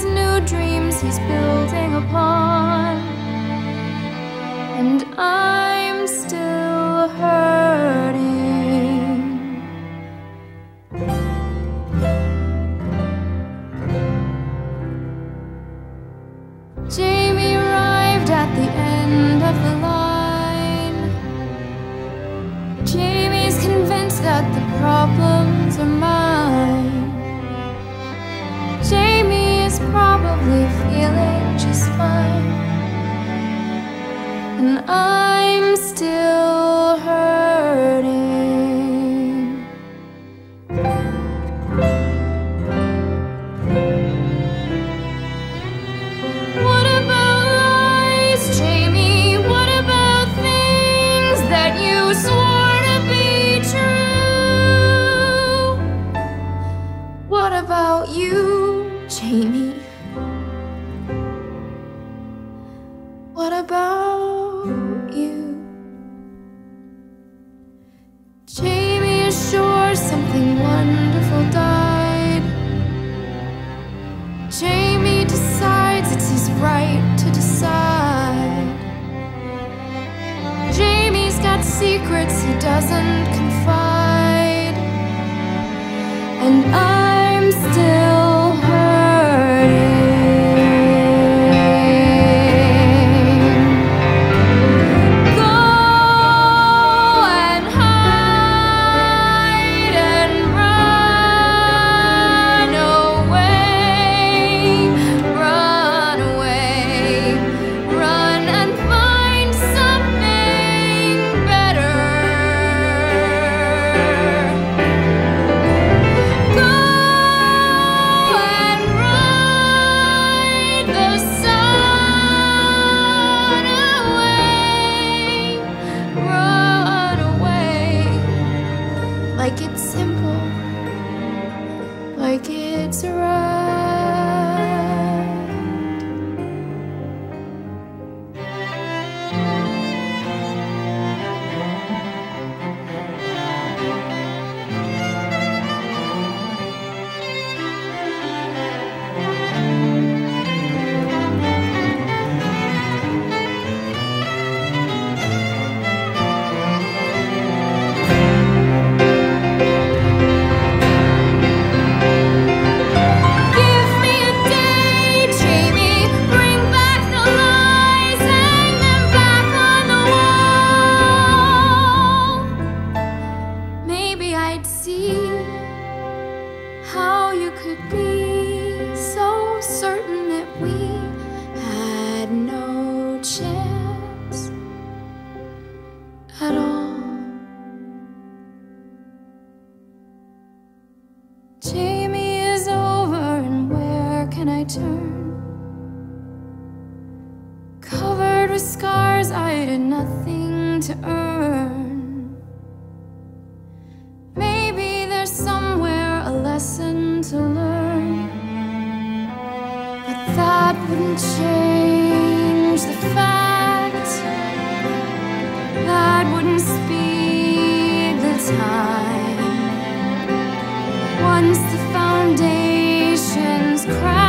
his new dreams he's building upon, and I'm still hurting. Jamie arrived at the end of the line. Jamie's convinced that the problems are mine. Jamie is probably feeling just fine, and I'm still hurting. What about lies, Jamie? What about things that you swore to be true? What about you, Jamie? What about you? Jamie is sure something wonderful died. Jamie decides it's his right to decide. Jamie's got secrets he doesn't confide, and I'm still hurting. Go and hide and run away, run away, run and find something better. Go and ride the sun away, run away, like it's simple, like it's right. Give me a day, Jamie, bring back the lies, hang them back on the wall. Maybe I'd see how you could be so certain that we had no chance at all. Jamie is over, and where can I turn? Covered with scars I did nothing to earn. Maybe there's somewhere a lesson to learn, but that wouldn't change the fact, that wouldn't speed the time. Once the foundations crack,